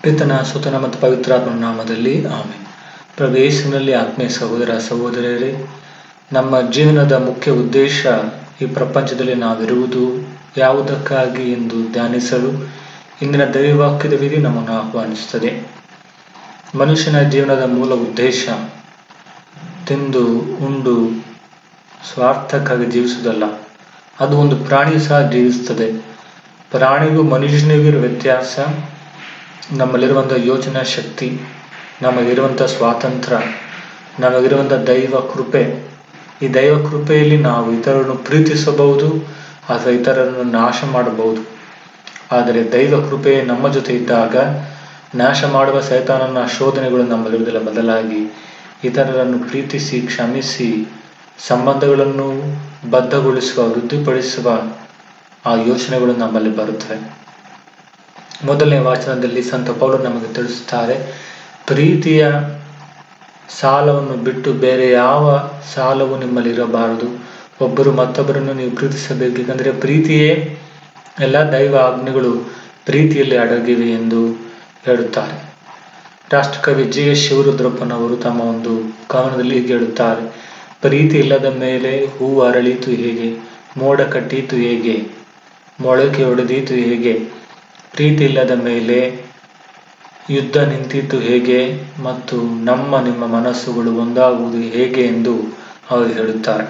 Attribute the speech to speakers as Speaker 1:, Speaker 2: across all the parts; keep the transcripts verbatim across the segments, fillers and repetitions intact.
Speaker 1: ಪಿತನ ಸುತನ ಮತ್ತು ಪವಿತ್ರಾತ್ಮನ ನಾಮದಲ್ಲಿ ಆಮೆನ್. ಪ್ರಭು ಯೇಸುವಿನಲ್ಲಿ ಆತ್ಮೀಯ ಸಹೋದರ ಸಹೋದರಿಯರೇ, ನಮ್ಮ ಜೀವನದ ಮುಖ್ಯ ಉದ್ದೇಶ ಈ ಪ್ರಪಂಚದಲ್ಲಿ ನಾವಿರುವುದು ಯಾವುದಕ್ಕಾಗಿ ಎಂದು ಧ್ಯಾನಿಸಲು ಇಂದಿನ ದೈವವಾಕ್ಯದ ವಿಧಿ ನಮ್ಮನ್ನು ಆಹ್ವಾನಿಸುತ್ತದೆ. ಮನುಷ್ಯನ ಜೀವನದ ಮೂಲ ಉದ್ದೇಶ ತಿಂದು ಉಂಡು ಸ್ವಾರ್ಥಕ್ಕಾಗಿ ಜೀವಿಸುವುದಲ್ಲ. ಅದು ಒಂದು ಪ್ರಾಣಿ ಸಹ ಜೀವಿಸುತ್ತದೆ. ಪ್ರಾಣಿಗೂ ಮನುಷ್ಯನಿಗೂ ಇರುವ ವ್ಯತ್ಯಾಸ ನಮ್ಮಲ್ಲಿರುವಂಥ ಯೋಚನಾ ಶಕ್ತಿ, ನಮಗಿರುವಂಥ ಸ್ವಾತಂತ್ರ್ಯ, ನಮಗಿರುವಂಥ ದೈವ ಕೃಪೆ. ಈ ದೈವ ಕೃಪೆಯಲ್ಲಿ ನಾವು ಇತರರನ್ನು ಪ್ರೀತಿಸಬಹುದು ಅಥವಾ ಇತರರನ್ನು ನಾಶ ಮಾಡಬಹುದು. ಆದರೆ ದೈವ ಕೃಪೆ ನಮ್ಮ ಜೊತೆ ಇದ್ದಾಗ ನಾಶ ಮಾಡುವ ಸೈತಾನನ ಶೋಧನೆಗಳು ನಮ್ಮಲ್ಲಿರುವುದಿಲ್ಲ. ಬದಲಾಗಿ ಇತರರನ್ನು ಪ್ರೀತಿಸಿ, ಕ್ಷಮಿಸಿ, ಸಂಬಂಧಗಳನ್ನು ಬದ್ಧಗೊಳಿಸುವ, ವೃದ್ಧಿಪಡಿಸುವ ಆ ಯೋಚನೆಗಳು ನಮ್ಮಲ್ಲಿ ಬರುತ್ತವೆ. ಮೊದಲನೇ ವಾಚನದಲ್ಲಿ ಸಂತ ಪೌಲರು ನಮಗೆ ತಿಳಿಸುತ್ತಾರೆ, ಪ್ರೀತಿಯ ಸಾಲವನ್ನು ಬಿಟ್ಟು ಬೇರೆ ಯಾವ ಸಾಲವು ನಿಮ್ಮಲ್ಲಿ ಇರಬಾರದು. ಒಬ್ಬರು ಮತ್ತೊಬ್ಬರನ್ನು ನೀವು ಪ್ರೀತಿಸಬೇಕು, ಏಕೆಂದರೆ ಪ್ರೀತಿಯೇ ಎಲ್ಲ ದೈವ ಆಜ್ಞೆಗಳು ಪ್ರೀತಿಯಲ್ಲಿ ಅಡಗಿವೆ ಎಂದು ಹೇಳುತ್ತಾರೆ. ರಾಷ್ಟ್ರಕವಿ ಜಿ ಎಸ್ ಶಿವರುದ್ರಪ್ಪನವರು ತಮ್ಮ ಒಂದು ಕವನದಲ್ಲಿ ಹೀಗೆ ಹೇಳುತ್ತಾರೆ, ಪ್ರೀತಿ ಇಲ್ಲದ ಮೇಲೆ ಹೂವು ಅರಳಿತು ಹೇಗೆ, ಮೋಡ ಕಟ್ಟೀತು ಹೇಗೆ, ಮೊಳಕೆ ಹೊಡೆದೀತು ಹೇಗೆ, ಪ್ರೀತಿ ಇಲ್ಲದ ಮೇಲೆ ಯುದ್ಧ ನಿಂತಿತು ಹೇಗೆ, ಮತ್ತು ನಮ್ಮ ನಿಮ್ಮ ಮನಸ್ಸುಗಳು ಒಂದಾಗುವುದು ಹೇಗೆ ಎಂದು ಅವರು ಹೇಳುತ್ತಾರೆ.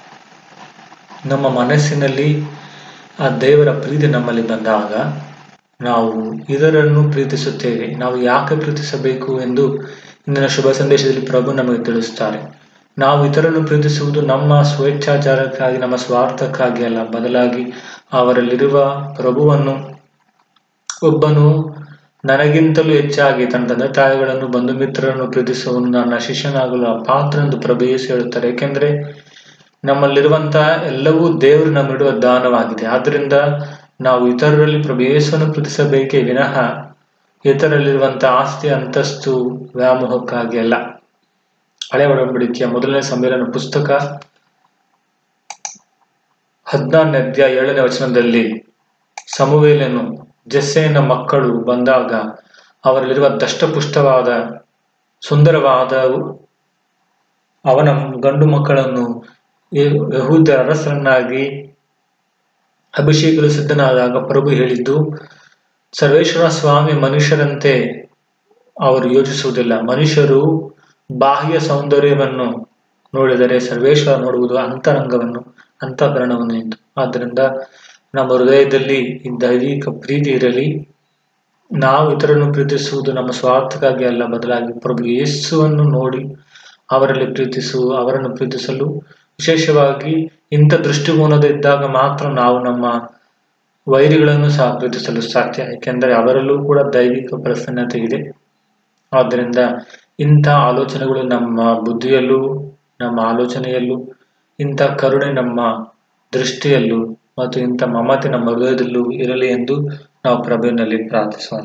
Speaker 1: ನಮ್ಮ ಮನಸ್ಸಿನಲ್ಲಿ ಆ ದೇವರ ಪ್ರೀತಿ ನಮ್ಮಲ್ಲಿ ಬಂದಾಗ ನಾವು ಇದರನ್ನು ಪ್ರೀತಿಸುತ್ತೇವೆ. ನಾವು ಯಾಕೆ ಪ್ರೀತಿಸಬೇಕು ಎಂದು ಇಂದಿನ ಶುಭ ಸಂದೇಶದಲ್ಲಿ ಪ್ರಭು ನಮಗೆ ತಿಳಿಸುತ್ತಾರೆ. ನಾವು ಇತರನ್ನು ಪ್ರೀತಿಸುವುದು ನಮ್ಮ ಸ್ವೇಚ್ಛಾಚಾರಕ್ಕಾಗಿ, ನಮ್ಮ ಸ್ವಾರ್ಥಕ್ಕಾಗಿ ಅಲ್ಲ, ಬದಲಾಗಿ ಅವರಲ್ಲಿರುವ ಪ್ರಭುವನ್ನು, ಒಬ್ಬನು ನನಗಿಂತಲೂ ಹೆಚ್ಚಾಗಿ ತನ್ನ ತಂದೆ ತಾಯಿಗಳನ್ನು, ಬಂಧು ಮಿತ್ರರನ್ನು ಪ್ರೀತಿಸುವನು ನನ್ನ ಶಿಷ್ಯನಾಗಲು ಅಪಾತ್ರ ಎಂದು ಪ್ರಭು ಯೇಸು ಹೇಳುತ್ತಾರೆ. ಏಕೆಂದರೆ ನಮ್ಮಲ್ಲಿರುವಂತಹ ಎಲ್ಲವೂ ದೇವರು ನಮ್ಮಿಡುವ ದಾನವಾಗಿದೆ. ಆದ್ದರಿಂದ ನಾವು ಇತರರಲ್ಲಿ ಪ್ರಭು ಯೇಸುವನ್ನು ಪ್ರೀತಿಸಬೇಕೇ ವಿನಃ ಇತರಲ್ಲಿರುವಂತಹ ಆಸ್ತಿ, ಅಂತಸ್ತು, ವ್ಯಾಮೋಹಕ್ಕಾಗಿ ಅಲ್ಲ. ಹಳೆ ಒಡಂಬಡಿಕೆಯ ಮೊದಲನೇ ಸಮ್ಮೇಳನ ಪುಸ್ತಕ ಹದಿನಾರನೇ ಅಧ್ಯಾಯ ಏಳನೇ ವಚನದಲ್ಲಿ ಸಮುವೇಲನು ಜೆಸ್ಸೆನ ಮಕ್ಕಳು ಬಂದಾಗ ಅವರಲ್ಲಿರುವ ದಷ್ಟಪುಷ್ಟವಾದ ಸುಂದರವಾದ ಅವನ ಗಂಡು ಮಕ್ಕಳನ್ನು ಯೆಹೂದ ಅರಸರನ್ನಾಗಿ ಅಭಿಷೇಕಲು ಸಿದ್ಧನಾದಾಗ ಪ್ರಭು ಹೇಳಿದ್ದು, ಸರ್ವೇಶ್ವರ ಸ್ವಾಮಿ ಮನುಷ್ಯರಂತೆ ಅವರು ಯೋಚಿಸುವುದಿಲ್ಲ. ಮನುಷ್ಯರು ಬಾಹ್ಯ ಸೌಂದರ್ಯವನ್ನು ನೋಡಿದರೆ ಸರ್ವೇಶ್ವರ ನೋಡುವುದು ಅಂತರಂಗವನ್ನು, ಅಂತಃಕರಣವನ್ನು ಎಂದು. ಆದ್ದರಿಂದ ನಮ್ಮ ಹೃದಯದಲ್ಲಿ ಈ ದೈವಿಕ ಪ್ರೀತಿ ಇರಲಿ. ನಾವು ಇತರನ್ನು ಪ್ರೀತಿಸುವುದು ನಮ್ಮ ಸ್ವಾರ್ಥಕ್ಕಾಗಿ ಅಲ್ಲ, ಬದಲಾಗಿ ಪ್ರಭು ಯೇಸುವನ್ನು ನೋಡಿ ಅವರಲ್ಲಿ ಪ್ರೀತಿಸು ಅವರನ್ನು ಪ್ರೀತಿಸಲು, ವಿಶೇಷವಾಗಿ ಇಂಥ ದೃಷ್ಟಿಕೋನದ ಇದ್ದಾಗ ಮಾತ್ರ ನಾವು ನಮ್ಮ ವೈರಿಗಳನ್ನು ಸಹ ಪ್ರೀತಿಸಲು ಸಾಧ್ಯ. ಏಕೆಂದರೆ ಅವರಲ್ಲೂ ಕೂಡ ದೈವಿಕ ಪ್ರಸನ್ನತೆ ಇದೆ. ಆದ್ದರಿಂದ ಇಂಥ ಆಲೋಚನೆಗಳು ನಮ್ಮ ಬುದ್ಧಿಯಲ್ಲೂ, ನಮ್ಮ ಆಲೋಚನೆಯಲ್ಲೂ, ಇಂಥ ಕರುಣೆ ನಮ್ಮ ದೃಷ್ಟಿಯಲ್ಲೂ ಮತ್ತು ಇಂಥ ಮಮತೆ ನಮ್ಮ ಹೃದಯದಲ್ಲೂ ಇರಲಿ ಎಂದು ನಾವು ಪ್ರಭುವಿನಲ್ಲಿ ಪ್ರಾರ್ಥಿಸೋಣ.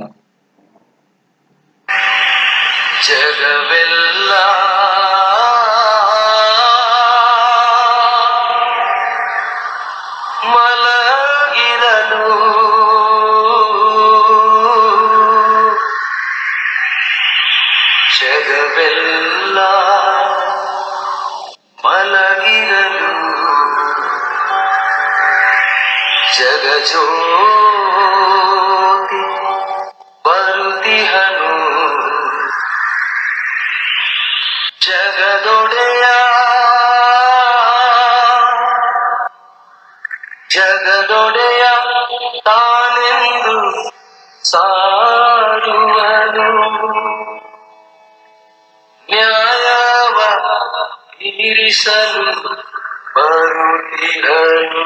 Speaker 2: ಜಗವೆಲ್ಲ ಮಲಗಿರಲು ಜಗವೆಲ್ಲ ಮಲಗಿರಲು ಜಗಜ್ಯೋತಿ ಬರುತಿಹನು, ಜಗದೊಡೆಯ ಜಗದೊಡೆಯ ತಾನೆಂದು ಸಾರುವನು, ನ್ಯಾಯವ ತೀರಿಸಲು ಬರುತ್ತಿಹನು,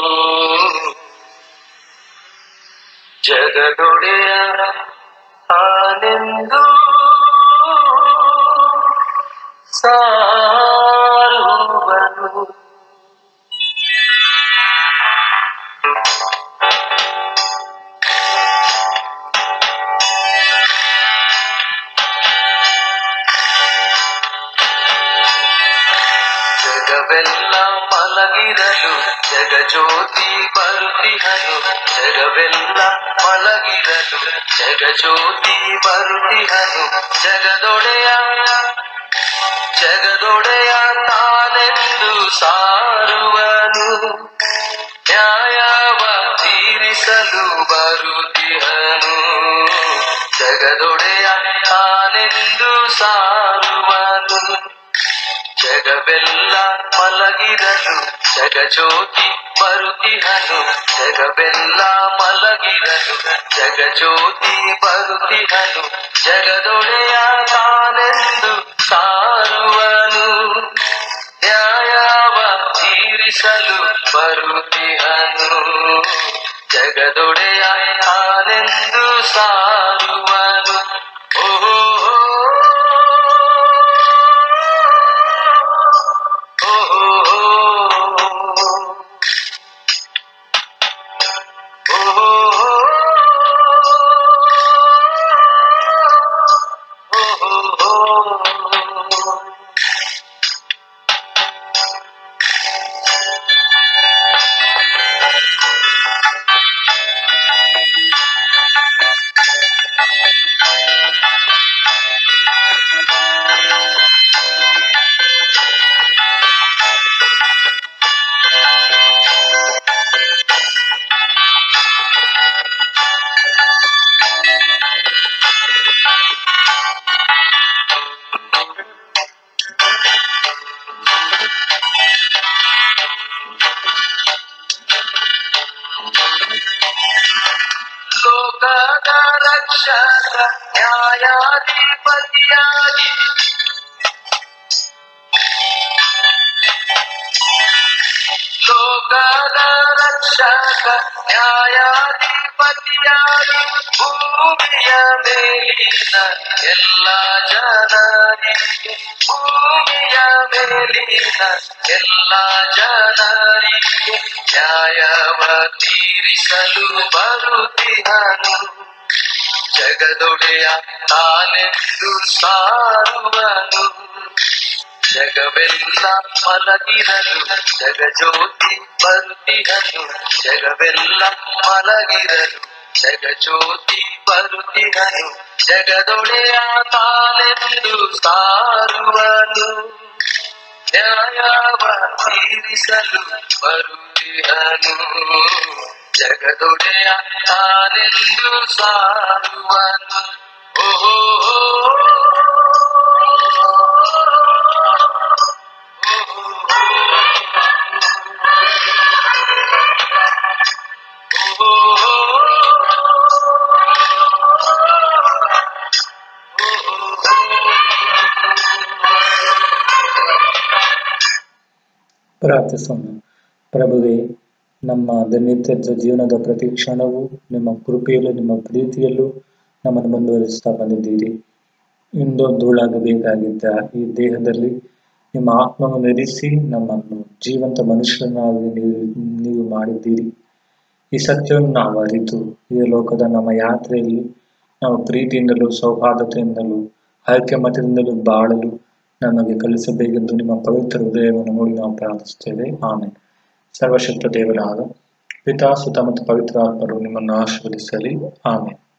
Speaker 2: ಜಗದೊಡೆಯ ತಾನೆಂದು ಸಾರುವನು. ಜಗವೆಲ್ಲ ಮಲಗಿರಲು ಜಗಜ್ಯೋತಿ ಬರುತ್ತಿಹನು ಜಗವೆಲ್ಲ ಮಲಗಿರಲು ಜಗಜ್ಯೋತಿ ಬರುತ್ತಿಹನು ಜಗದೊಡೆಯ ಜಗದೊಡೆಯ ತಾನೆಂದು ಸಾರುವನು ನ್ಯಾಯವ ತೀರಿಸಲು ಬರುತ್ತಿಹನು ಜಗದೊಡೆಯ ತಾನೆಂದು ಸಾರುವನು ಜಗವೆಲ್ಲ ಮಲಗಿರಲು ಜಗಜ್ಯೋತಿ ಬರುತ್ತಿಹನು ಜಗವೆಲ್ಲ ಮಲಗಿರಲು ಜಗಜ್ಯೋತಿ ಬರುತ್ತಿಹನು ಜಗದೊಡೆಯ ತಾನೆಂದು ಸಾರುವನು ನ್ಯಾಯವ ತೀರಿಸಲು ಬರುತ್ತಿಹನು ಜಗದೊಡೆಯ ತಾನೆಂದು ಸಾರುವನು ಓಹೋ ಲೋಕದ ರಕ್ಷಕ ನ್ಯಾಯಾಧಿಪತಿಯಾಗಿ ಲೋಕದ ರಕ್ಷಕ ನ್ಯಾಯಾಧಿಪತಿಯಾಗಿ ಭೂಮಿಯ ಮೇಲಿನ ಎಲ್ಲ ಜನರಿಗೆ ಭೂಮಿಯ ಮೇಲಿನ ಎಲ್ಲ ಜನರಿಗೆ ನ್ಯಾಯವ ತೀರಿಸಲು ಬರುತ್ತಿಹನು ಜಗದೊಡೆಯ ತಾನೆಂದು ಸಾರುವನು ಜಗವೆಲ್ಲ ಮಲಗಿರಲು ಜಗಜ್ಯೋತಿ ಬರುತ್ತಿಹನು ಜಗವೆಲ್ಲ ಮಲಗಿರಲು ಜಗಜ್ಯೋತಿ ಬರುತ್ತಿಹನು ಜಗದೊಡೆಯ ತಾನೆಂದು ಸಾರುವನು ನ್ಯಾಯವ ತೀರಿಸಲು ಬರುತ್ತಿಹನು ಜಗದೊಡೆಯ ತಾನೆಂದು ಸಾರುವನು ಓಹೋ
Speaker 1: ಪ್ರಾರ್ಥಿಸೋಣ. ಪ್ರಭುವೇ, ನಮ್ಮ ದಿನನಿತ್ಯದ ಜೀವನದ ಪ್ರತಿ ಕ್ಷಣವೂ ನಿಮ್ಮ ಕೃಪೆಯಲ್ಲೂ ನಿಮ್ಮ ಪ್ರೀತಿಯಲ್ಲೂ ನಮ್ಮನ್ನು ಮುಂದುವರಿಸ್ತಾ ಬಂದಿದ್ದೀರಿ. ಇಂದು ಧೂಳಾಗಬೇಕಾಗಿದ್ದ ಈ ದೇಹದಲ್ಲಿ ನಿಮ್ಮ ಆತ್ಮವನ್ನು ಇರಿಸಿ ನಮ್ಮನ್ನು ಜೀವಂತ ಮನುಷ್ಯರನ್ನಾಗಿ ನೀವು ನೀವು ಮಾಡಿದ್ದೀರಿ. ಈ ಸತ್ಯವನ್ನು ನಾವು ಅರಿತು ಈ ಲೋಕದ ನಮ್ಮ ಯಾತ್ರೆಯಲ್ಲಿ ನಾವು ಪ್ರೀತಿಯಿಂದಲೂ ಸೌಹಾರ್ದತೆಯಿಂದಲೂ ಐಕ್ಯಮತ್ಯದಿಂದಲೂ ಬಾಳಲು ನಮಗೆ ಕಲಿಸಬೇಕೆಂದು ನಿಮ್ಮ ಪವಿತ್ರ ಹೃದಯವನ್ನು ನೋಡಿ ನಾವು ಪ್ರಾರ್ಥಿಸುತ್ತೇವೆ. ಆಮೇಲೆ ಸರ್ವಶಕ್ತ ದೇವರಾದ ಪಿತಾ, ಸುತ ಮತ್ತು ಪವಿತ್ರ ಆತ್ಮರು ನಿಮ್ಮನ್ನು ಆಶೀರ್ವದಿಸಲಿ. ಆಮೇಲೆ